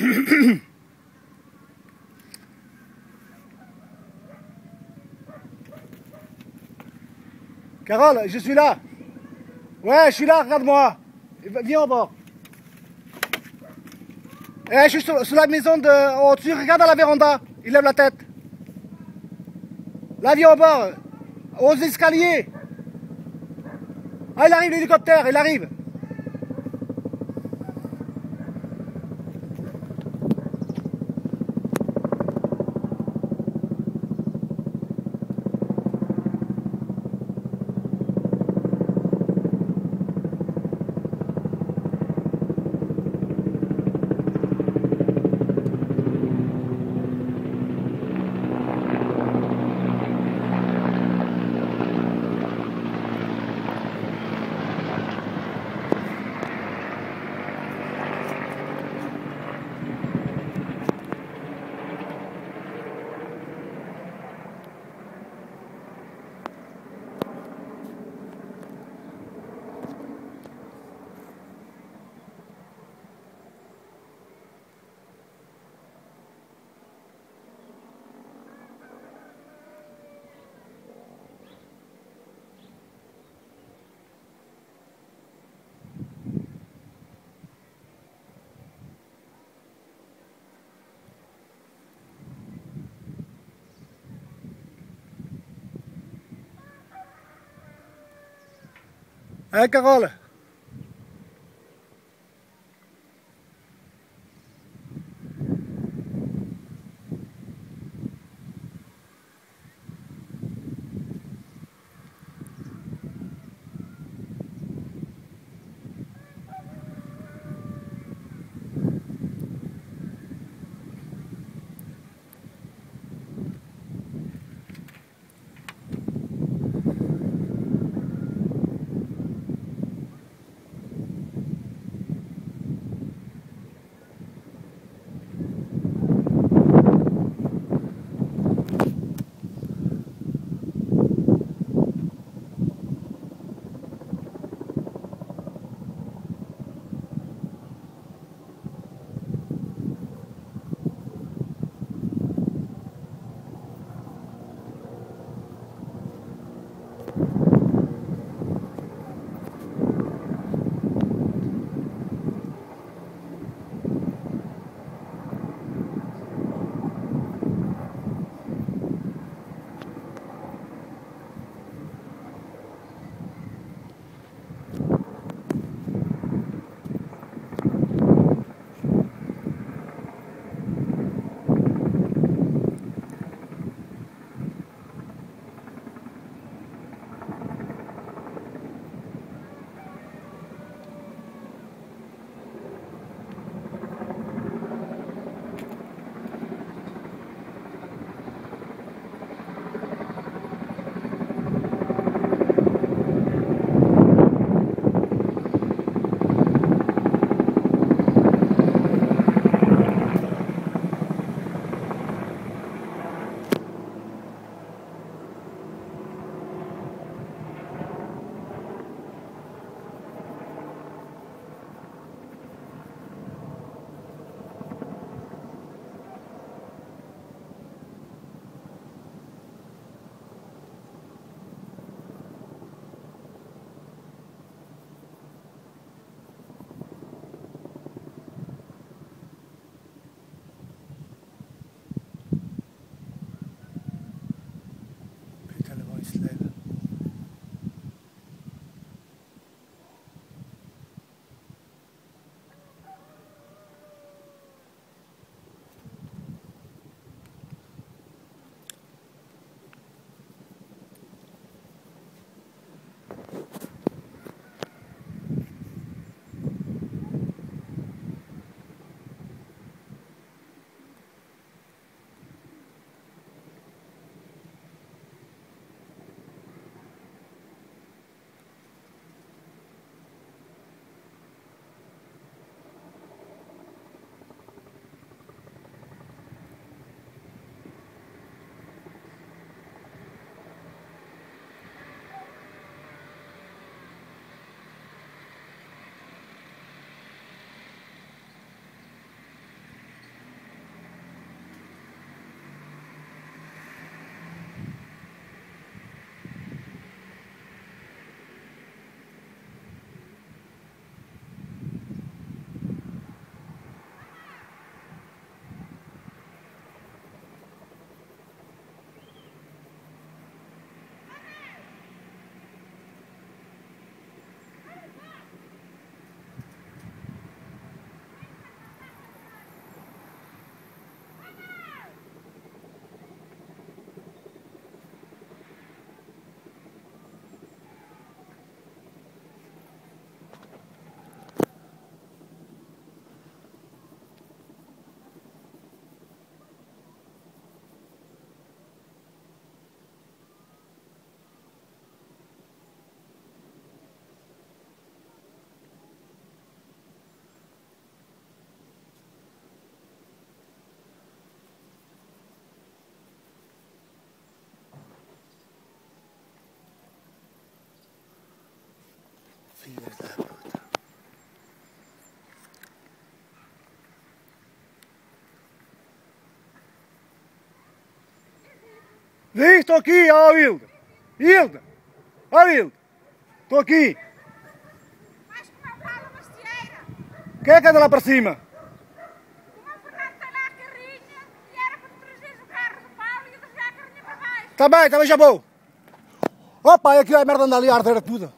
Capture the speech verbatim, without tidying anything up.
Carole, je suis là. Ouais, je suis là, regarde-moi. Viens au bord. Eh, je suis sur, sur la maison de au-dessus, regarde à la véranda. Il lève la tête. Là, viens au bord. Aux escaliers. Ah, il arrive l'hélicoptère, il arrive. Hein, Carole? Filhas da puta. Vem, estou aqui, ó Hilda. Hilda. Ó Hilda. Estou aqui. Vais com uma bala mastieira. Quem é que anda lá para cima? O meu Fernando tem lá a carrinha e era para tu trazeres o carro do Paulo e eu trazer a carrinha para baixo. Tá bem, também já vou. Opa, aqui a merda anda ali a arder tudo.